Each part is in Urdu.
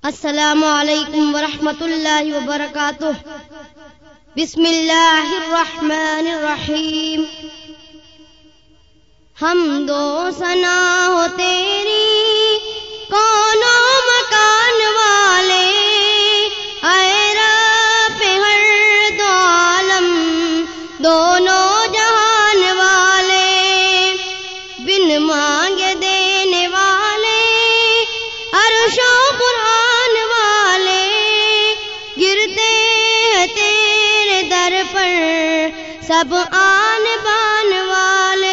السلام علیکم ورحمۃ اللہ وبرکاتہ۔ بسم اللہ الرحمن الرحیم۔ حمد و ثنا ہو تیری کون و مکان والے، اے رب ہر دو عالم دونوں جہان والے، بن مانگے دینے والے عرش و قرآن والے، گرتے ہیں تیرے در پر سب آن بان والے،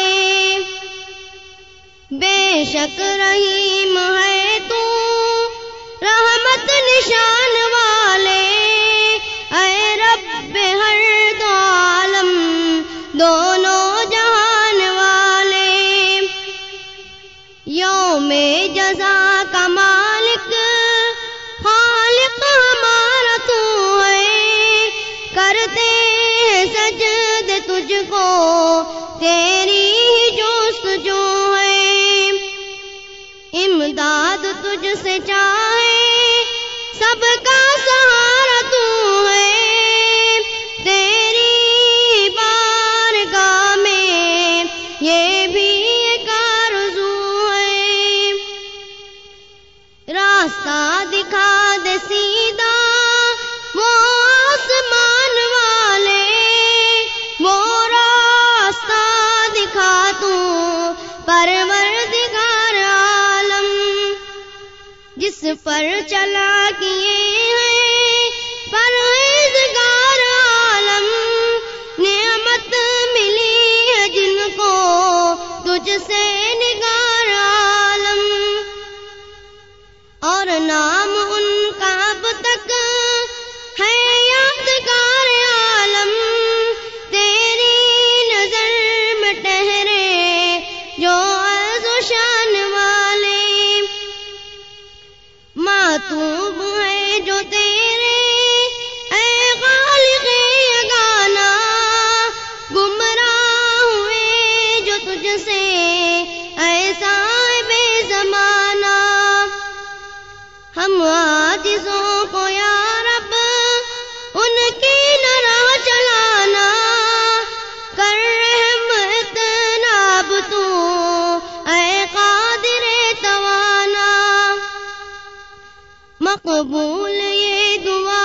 بے شک رحیم ہے تو رحمت نشان والے، اے رب ہر دو عالم دونوں جہان والے، یوم جزا کا مالک خالق ہمارا تو ہے، کرتے ہیں سجد تجھ کو تیری ہی جستجو ہے، امداد تجھ سے چاہے سب کا سہارا تو ہے، تیری بارگاہ میں یہ بھی ایک آرزو ہے، راستہ دکھا دے سیدھا وہ آسمان والے، وہ راستہ دکھا تو پروردگار عالم، جس پر چلا کیے ہیں پرہیزگار عالم، نعمت ملی ہے جن کو تجھ سے نگار عالم، اور نام ان کا اب تک ہے یادگار عالم، تیری نظر میں ٹہرے جو عز و شان والے، ماتوب ہے جو تیرے اے خالق یگانا، گمراہ ہوئے جو تجھ سے اے صاحب زمانہ، ہم عاجزوں کو یا رب ان کی نہ راہ چلانا، کر رحم اتناب تو اے قادر توانا، مقبول یہ دعا